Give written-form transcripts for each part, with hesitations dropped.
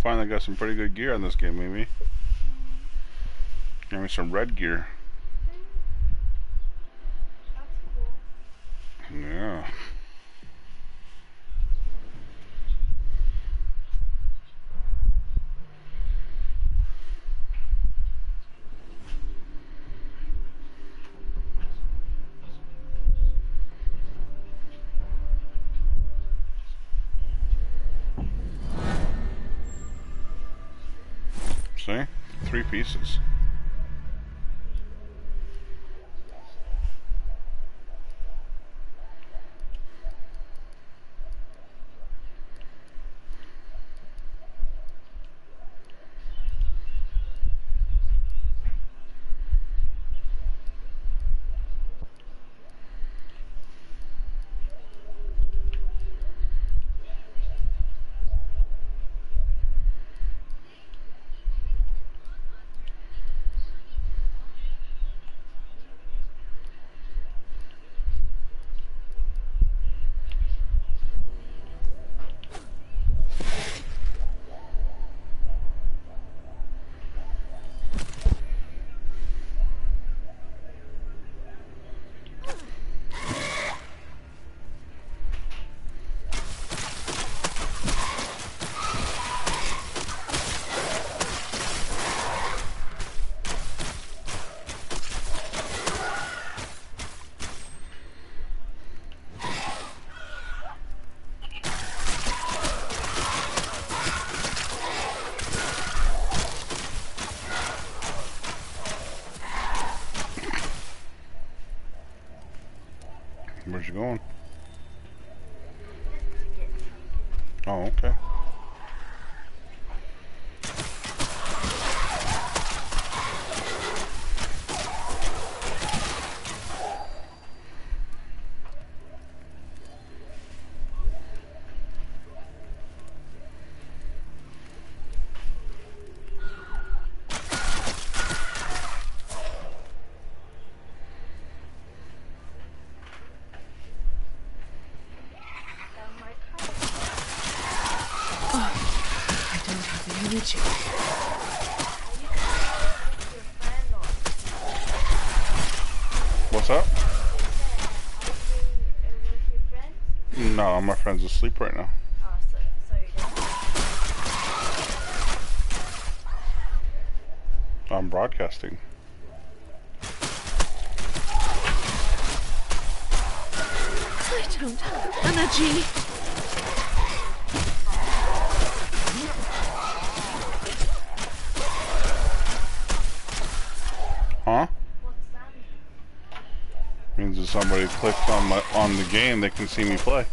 finally got some pretty good gear on this game, maybe. Give me some red gear. That's cool. Yeah. See? 3 pieces. Where's you going? Oh, okay. What's up? No, my friend's asleep right now. Oh, so you didn't. I'm broadcasting. I don't have energy. Huh? What's that mean? Means if somebody clicks on the game, they can see me play.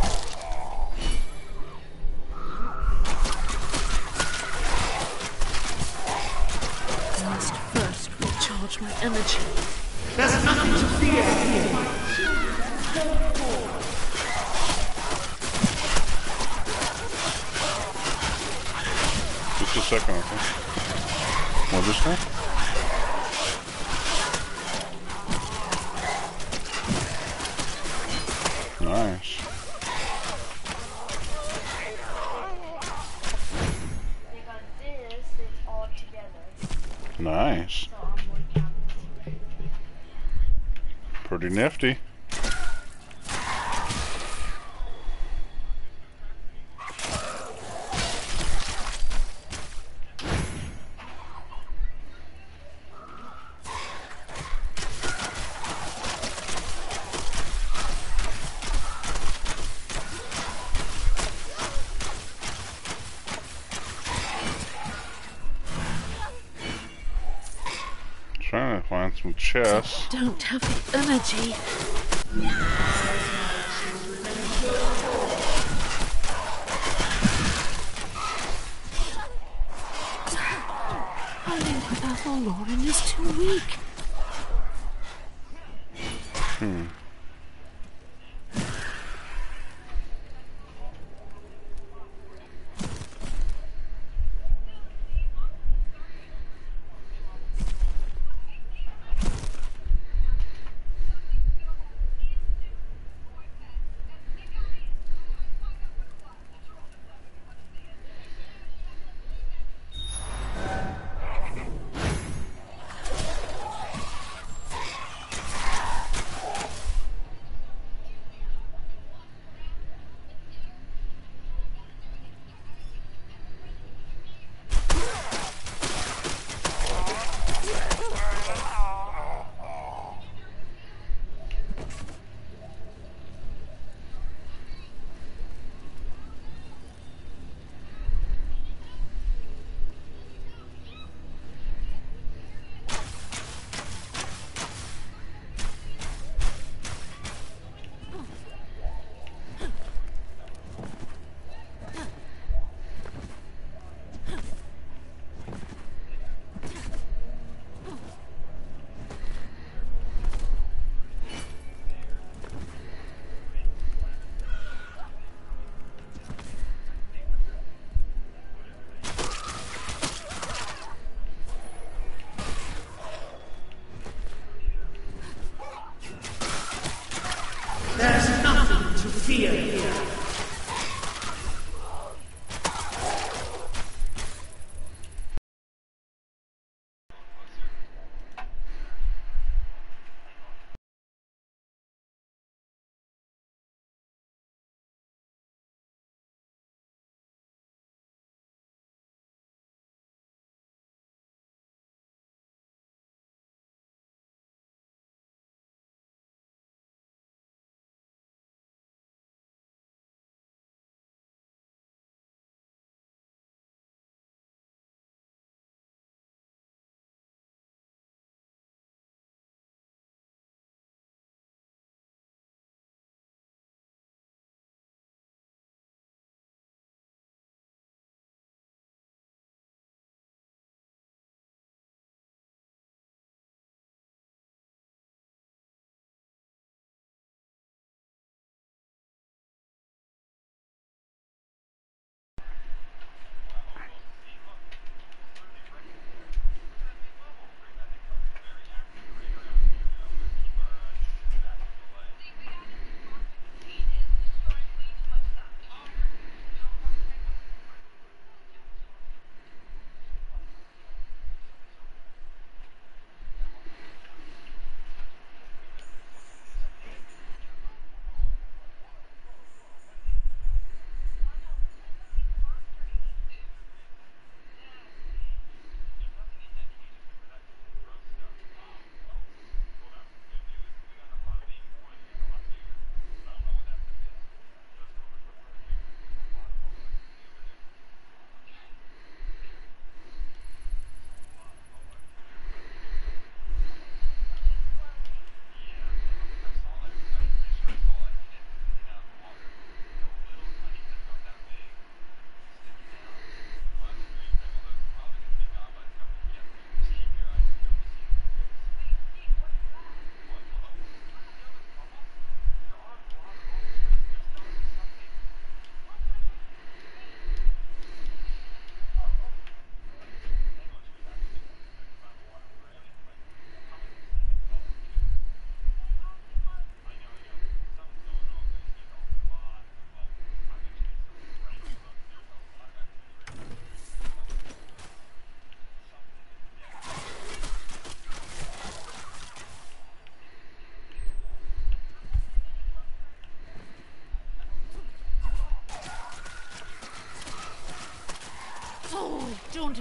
I must first recharge my energy. There's nothing to fear here. Just a second, okay? What's this thing? Nice. They got this, it's all together. Nice. So I'm one cabinet. Pretty nifty. Trying to find some chests. Don't have the energy. Fighting without Lauren is too weak.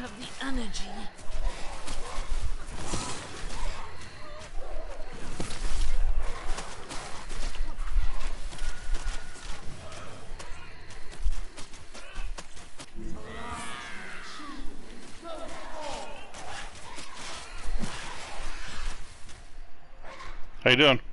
have the energy. How you doing?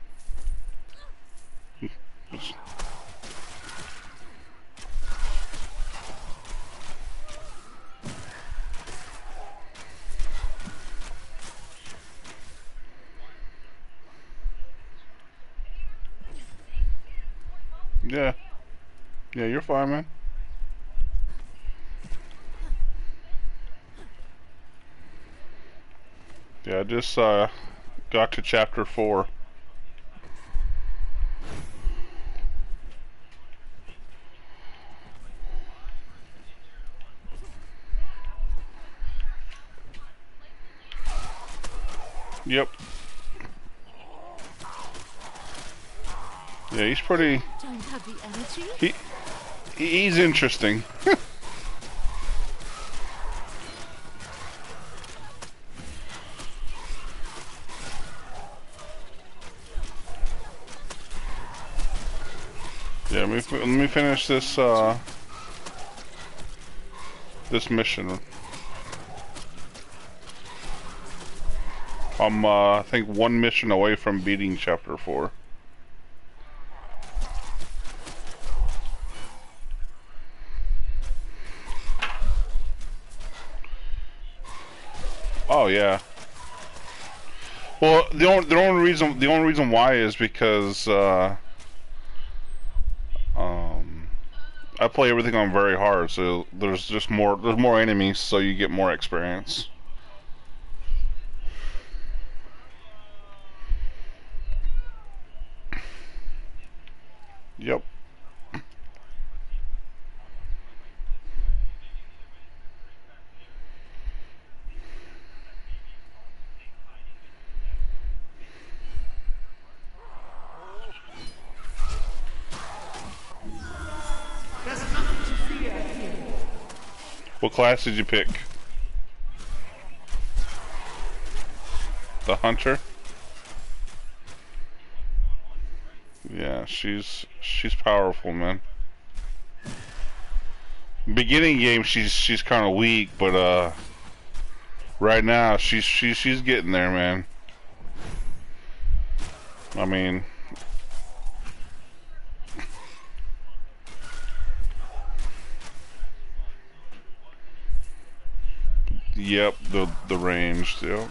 Yeah. Yeah, you're fine, man. Yeah, I just got to chapter 4. Yep. Yeah, he's pretty. Don't have the energy. He's interesting. Yeah, let me finish this this mission. I'm I think one mission away from beating chapter 4. Oh yeah. Well, the only reason why is because I play everything on very hard, so there's more enemies, so you get more experience. Yep. What class did you pick? The hunter? Yeah, she's powerful, man. Beginning game she's kind of weak, but right now she's getting there, man. I mean, yep, the range, yep.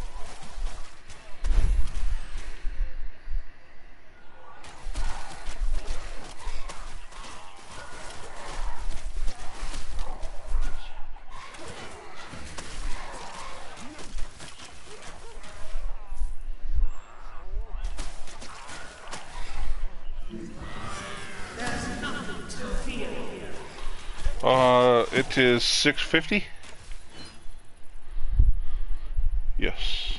It is 650. Yes.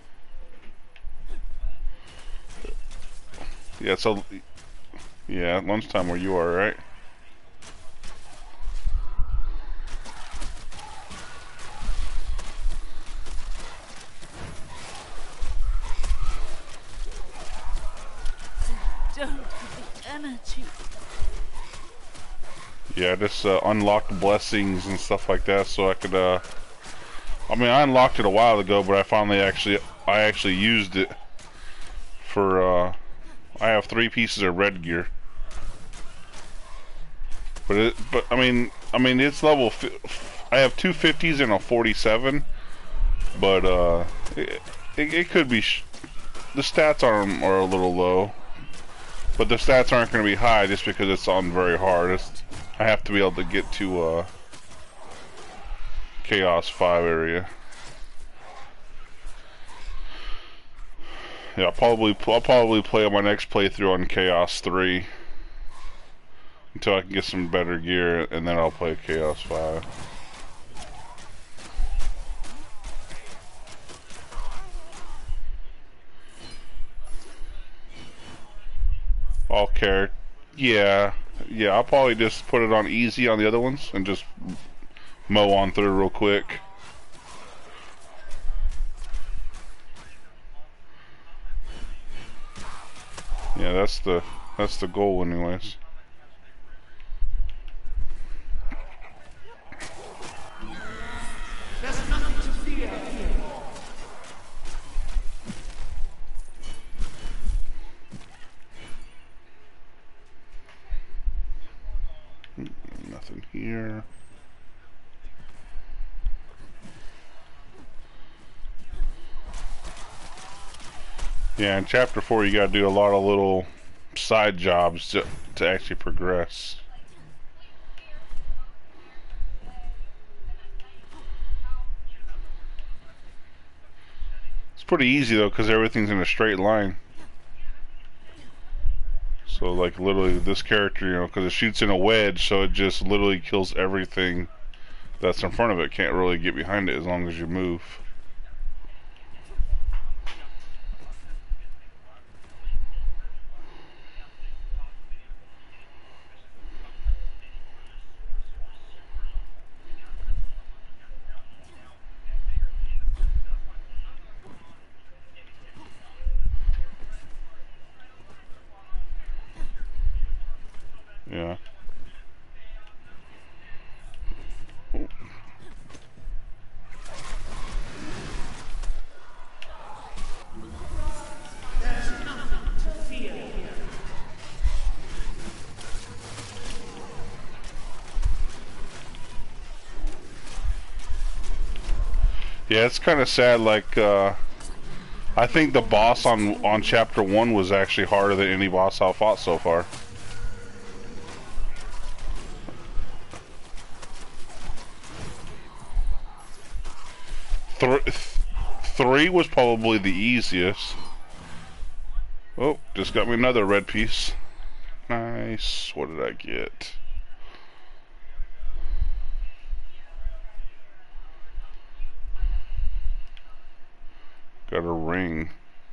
Yeah, so yeah, lunchtime where you are, right? Don't have the energy. Yeah, just unlocked blessings and stuff like that, so I could. I mean, I unlocked it a while ago, but I actually used it for. I have 3 pieces of red gear, but I mean, it's level. I have 2 50s and a 47, but it could be. The stats are a little low, but the stats aren't going to be high just because it's on very hard. I have to be able to get to Chaos 5 area. Yeah, I'll probably play on my next playthrough on Chaos 3 until I can get some better gear, and then I'll play Chaos 5. All character. Yeah, I'll probably just put it on easy on the other ones and just mow on through real quick. Yeah, that's the goal anyways. There's nothing to fear here. Nothing here. Yeah, in chapter 4 you gotta do a lot of little side jobs to actually progress. It's pretty easy though, because everything's in a straight line. So like literally this character, you know, because it shoots in a wedge, so it just literally kills everything that's in front of it. Can't really get behind it as long as you move. Yeah. Yeah, it's kind of sad. Like, I think the boss on chapter 1 was actually harder than any boss I've fought so far. Three was probably the easiest. Oh, just got me another red piece. Nice. What did I get? Got a ring.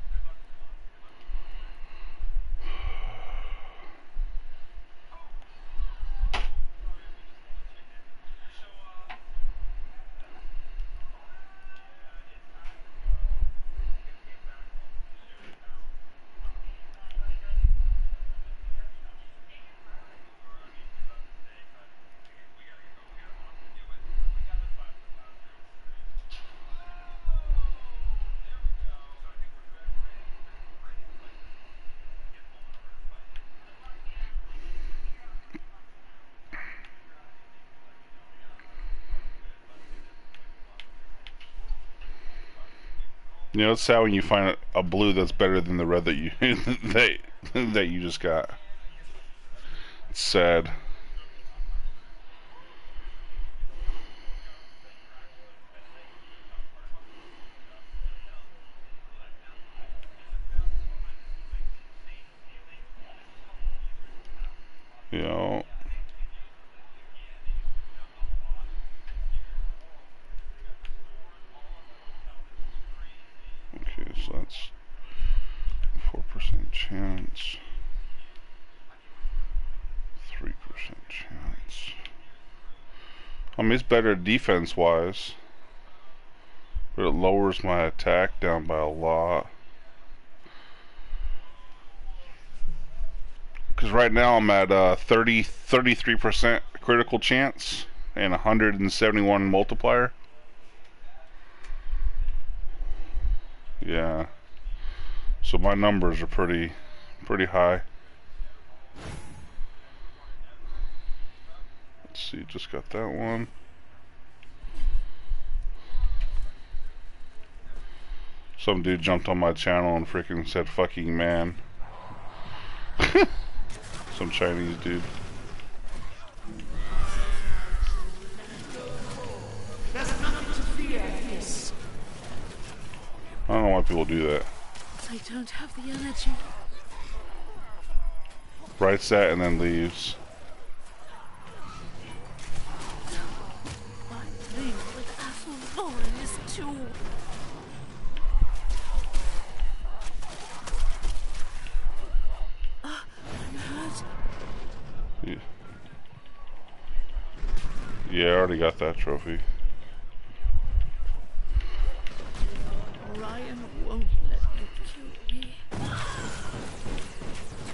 You know, it's sad when you find a blue that's better than the red that you that you just got. It's sad. You know. Okay, so that's 4% chance. 3% chance. I mean, it's better defense-wise, but it lowers my attack down by a lot. Because right now I'm at 33% critical chance and 171 multiplier. Yeah. So my numbers are pretty high. Let's see, just got that one. Some dude jumped on my channel and freaking said fucking man. Some Chinese dude. There's nothing to fear here. I don't know why people do that. I don't have the energy. Writes that and then leaves. My thing with Athellorin is too... I'm hurt. Yeah. Yeah, I already got that trophy. Orion won't let you kill me.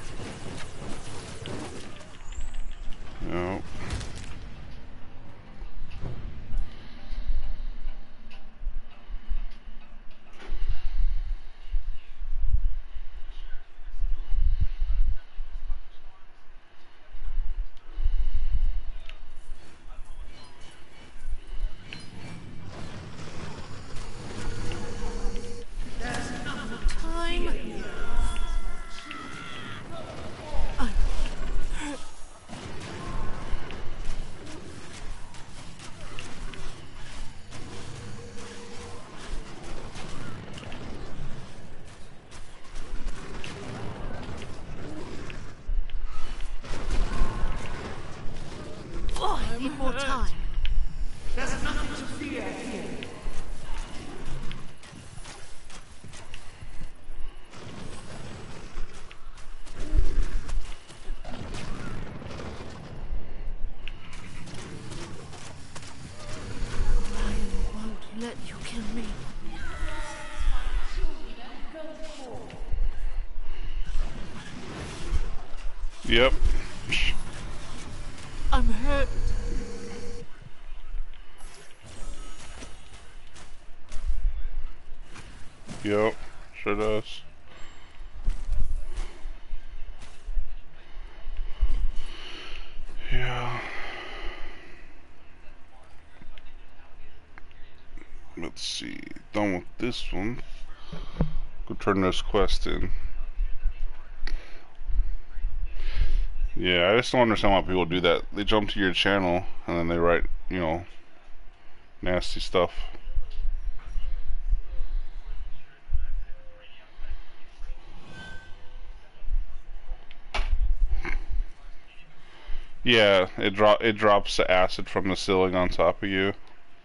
Yep. I'm hurt. Yep. Sure does. Yeah. Let's see. Done with this one. Go turn this quest in. Yeah, I just don't understand why people do that. They jump to your channel and then they write, you know, nasty stuff. Yeah, it drops the acid from the ceiling on top of you.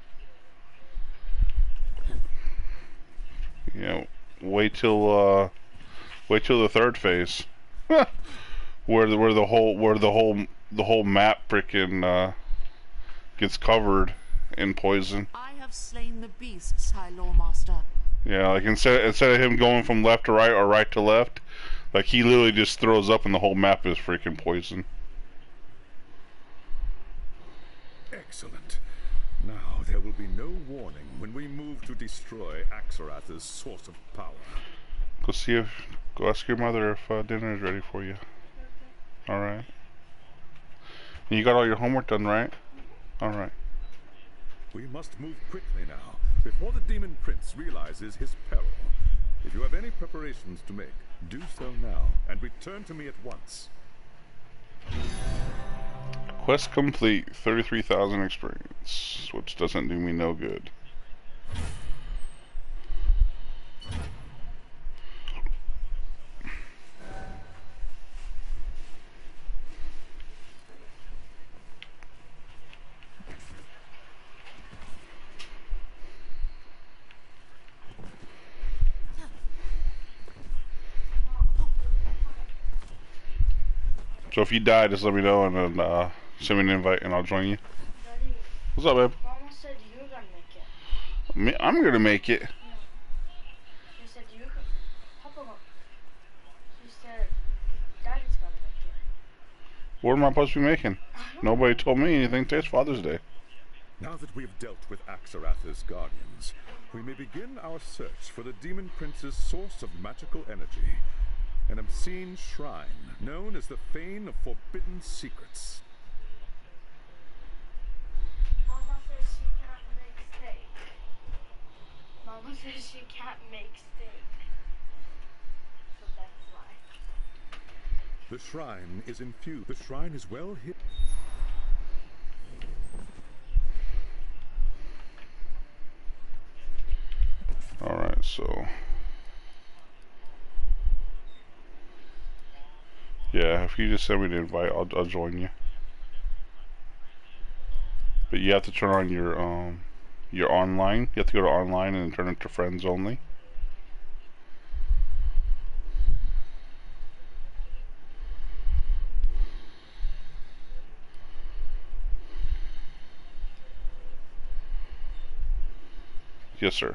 You know, wait till the third phase. where the whole map frickin' gets covered in poison. I have slain the beasts, High Lawmaster. Yeah, like instead of him going from left to right or right to left, like he literally just throws up and the whole map is freaking poison. Excellent. Now there will be no warning when we move to destroy Axarath's source of power. Go ask your mother if dinner is ready for you. Alright. You got all your homework done, right? Alright. We must move quickly now, before the Demon Prince realizes his peril. If you have any preparations to make, do so now, and return to me at once. Quest complete, 33,000 experience, which doesn't do me no good. So if you die, just let me know and then send me an invite and I'll join you. Daddy, What's up, babe? Mama said you were gonna make it. I'm gonna make it. No. She said you could. Papa, she said Daddy's gonna make it. What am I supposed to be making? Nobody told me anything. Today's Father's Day. Now that we have dealt with Axarath's guardians, we may begin our search for the Demon Prince's source of magical energy. An obscene shrine known as the Fane of Forbidden Secrets. Mama says she can't make steak. Mama says she can't make steak. So that's why. The shrine is infused. The shrine is well hidden. Alright, so... Yeah, if you just send me the invite, I'll join you. But you have to turn on your online. You have to go to online and turn it to friends only. Yes, sir.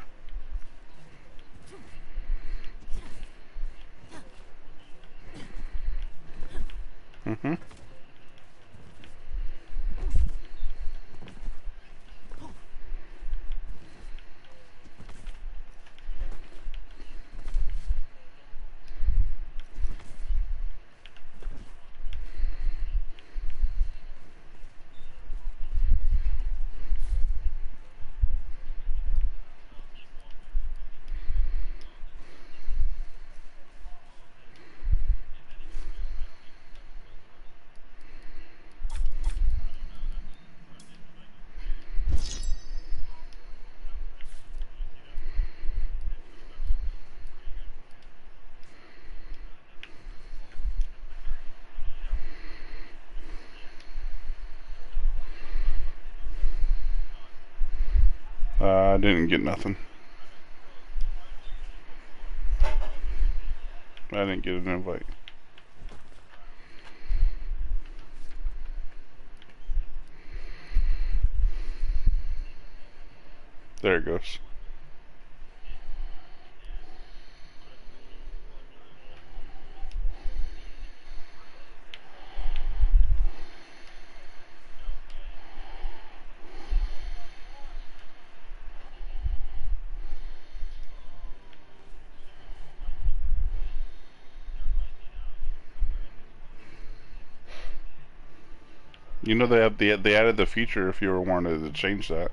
Mm-hmm. I didn't get nothing. I didn't get an invite. There it goes. You know they added the feature if you ever wanted to change that.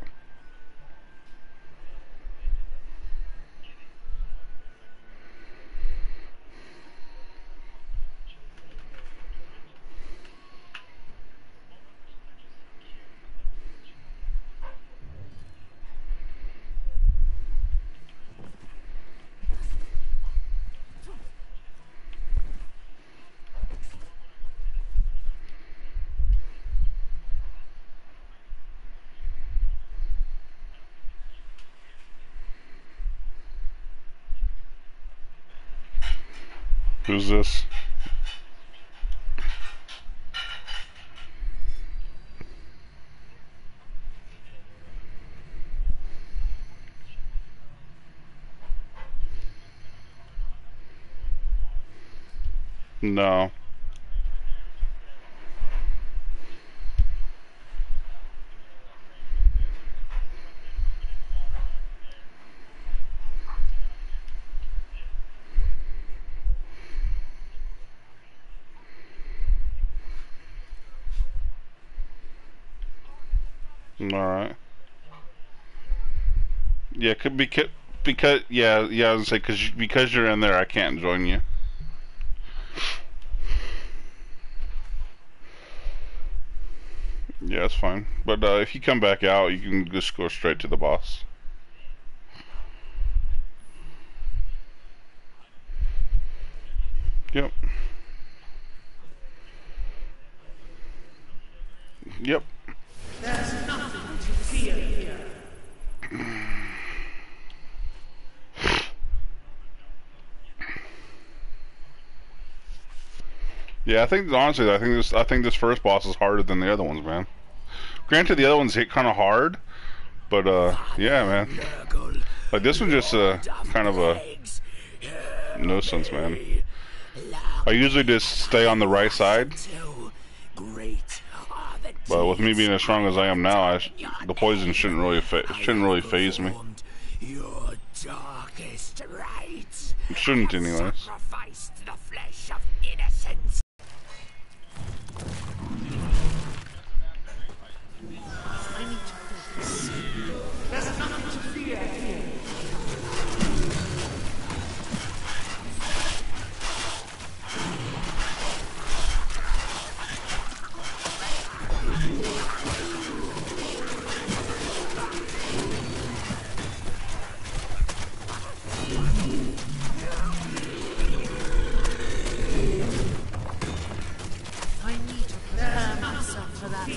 Who's this? No. Alright. Yeah, could be because yeah, I was gonna say because you're in there, I can't join you. Yeah, it's fine. But if you come back out, you can just go straight to the boss. Yep. Yep. There's nothing to fear here. Yeah, I think honestly, I think this first boss is harder than the other ones, man. Granted, the other ones hit kind of hard, but yeah, man. Like this one just kind of a nuisance, man. I usually just stay on the right side, but with me being as strong as I am now, the poison shouldn't really phase me. Your darkest rites. It shouldn't, anyways. Sacrificed the flesh of innocence. I need to focus. There's nothing to fear here. I need to prepare myself for that.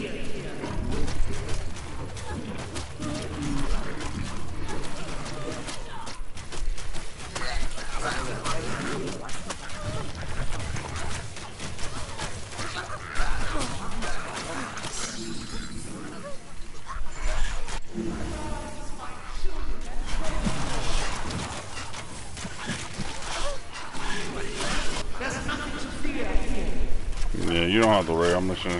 There's nothing to fear here. Yeah, you don't have to worry. I'm listening.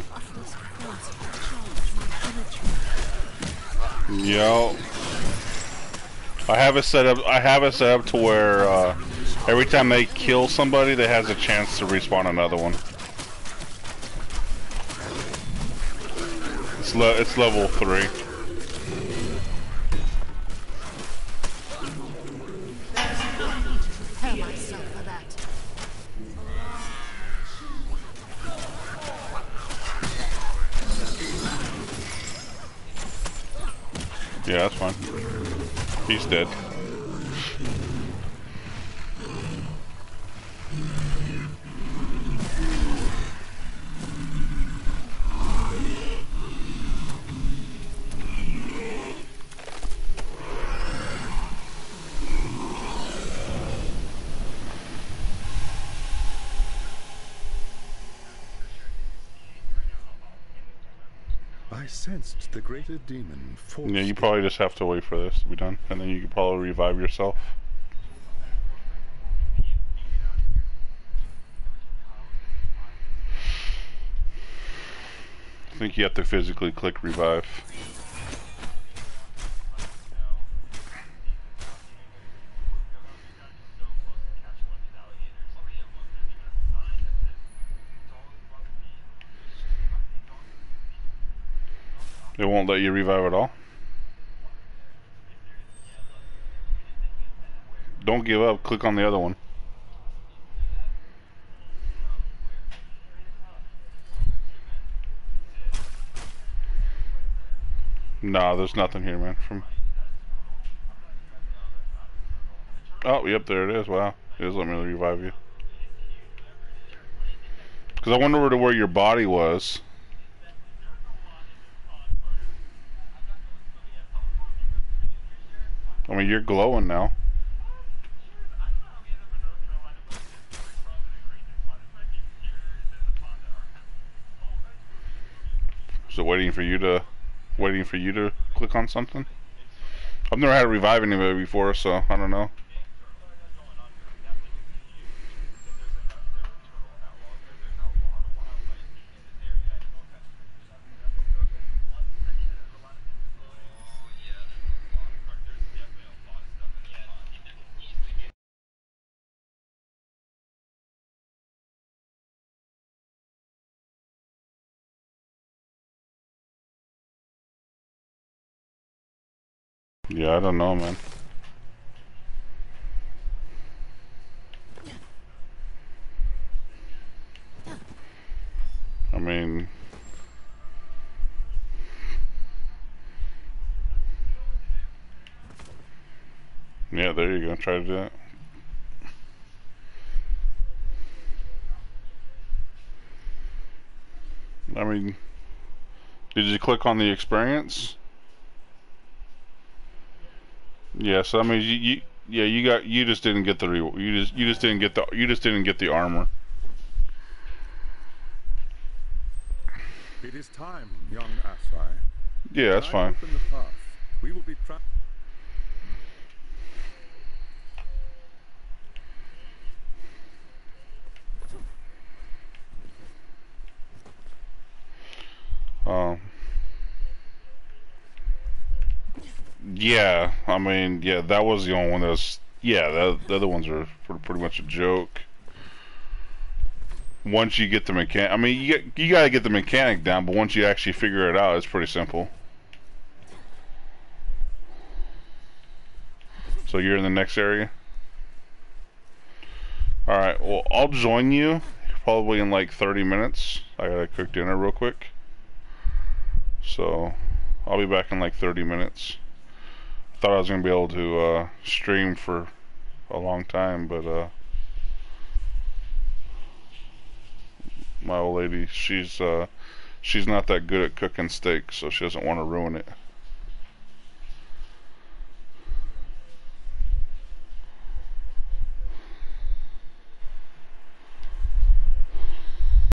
Yo, I have it set up. I have it set up to where every time they kill somebody, that has a chance to respawn another one. It's level 3. Prepare myself for that. Yeah, that's fine. He's dead. I sensed the greater demon forced. Yeah, you probably just have to wait for this to be done, and then you can probably revive yourself. I think you have to physically click revive. It won't let you revive at all? Don't give up. Click on the other one. Nah, there's nothing here, man. Oh, yep, there it is. Wow. It does let me revive you. Because I wonder where your body was. I mean, you're glowing now. Is it waiting for you to click on something? I've never had to revive anybody before, so I don't know. Yeah, I don't know, man. I mean, yeah, there you go. Try to do it. I mean, did you click on the experience? Yeah, so I mean, you just didn't get the you just didn't get the armor. It is time, young Asai. Yeah, that's fine. Open the path. We will be Yeah, I mean, yeah, that was the only one that was. Yeah, the other ones are pretty much a joke. Once you get the mechanic, I mean, you gotta get the mechanic down, but once you actually figure it out, it's pretty simple. So you're in the next area? Alright, well, I'll join you probably in like 30 minutes. I gotta cook dinner real quick. So, I'll be back in like 30 minutes. I thought I was gonna be able to stream for a long time, but my old lady, she's not that good at cooking steak, so she doesn't want to ruin it.